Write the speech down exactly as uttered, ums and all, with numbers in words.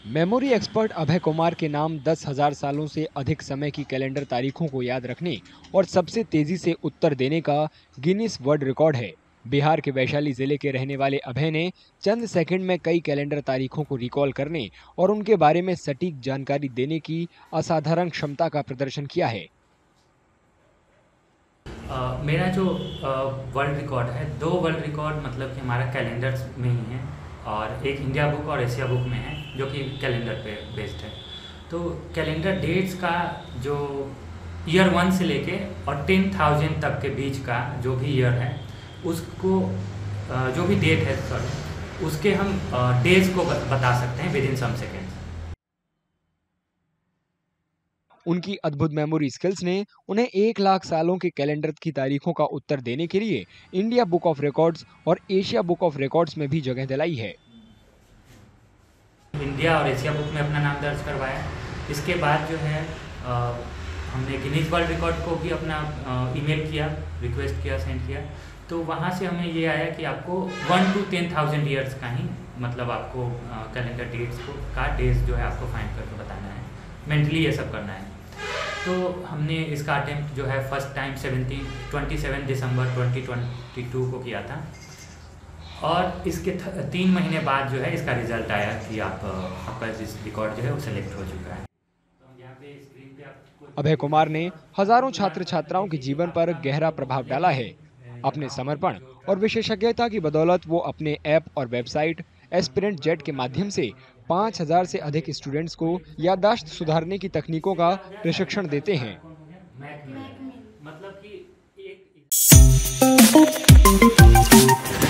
Memory expert Abhay Kumar के नाम दस हजार सालों से अधिक समय की कैलेंडर तारीखों को याद रखने और सबसे तेजी से उत्तर देने का गिनीज वर्ल्ड रिकॉर्ड है। बिहार के वैशाली जिले के रहने वाले अभय ने चंद सेकंड में कई कैलेंडर तारीखों को रिकॉल करने और उनके बारे में सटीक जानकारी देने की असाधारण क्षमता का प्रदर्शन किया है। Uh, मेरा जो वर्ल्ड uh, रिकॉर्ड है, दो वर्ल्ड रिकॉर्ड मतलब कि हमारा कैलेंडर्स में ही है और एक इंडिया बुक और एशिया बुक में है जो कि कैलेंडर पे बेस्ड है। तो कैलेंडर डेट्स का जो ईयर वन से लेके और टेन थाउजेंड तक के बीच का जो भी ईयर है उसको uh, जो भी डेट है सॉरी उसके हम डेज uh, को बता सकते हैं विद इन सम सेकेंड्स। उनकी अद्भुत मेमोरी स्किल्स ने उन्हें एक लाख सालों के कैलेंडर की तारीखों का उत्तर देने के लिए इंडिया बुक ऑफ रिकॉर्ड्स और एशिया बुक ऑफ रिकॉर्ड्स में भी जगह दिलाई है। इंडिया और एशिया बुक में अपना नाम दर्ज करवाया। इसके बाद जो है आ, हमने गिनीज वर्ल्ड रिकॉर्ड को भी अपना ईमेल किया, रिक्वेस्ट किया, सेंड किया। तो वहाँ से हमें ये आया कि आपको one two ten thousand years का ही मतलब आपको कैलेंडर डेट्स को का डेज जो है आपको फाइंड करके बताना है, मेंटली ये सब करना है। तो हमने इसका अटेम्प्ट जो है first time seventeen twenty seven December twenty twenty two को किया था और इसके तीन महीने बाद जो है इसका रिजल्ट आया कि आप आपका जिस रिकॉर्ड जो है वो सेलेक्ट हो चुका है। तो यहाँ पे स्क्रीन पे आपको अभय कुमार ने हजारों छात्र छात्राओं के जीवन पर गहरा प्रभाव डाला है। अपने समर्पण और विशेषज्ञता की बदौलत वो अपने ऐप और वेबसाइट एस्पिरेंट जेट के माध्यम से पाँच हजार से अधिक स्टूडेंट्स को याददाश्त सुधारने की तकनीकों का प्रशिक्षण देते हैं। मतलब कि एक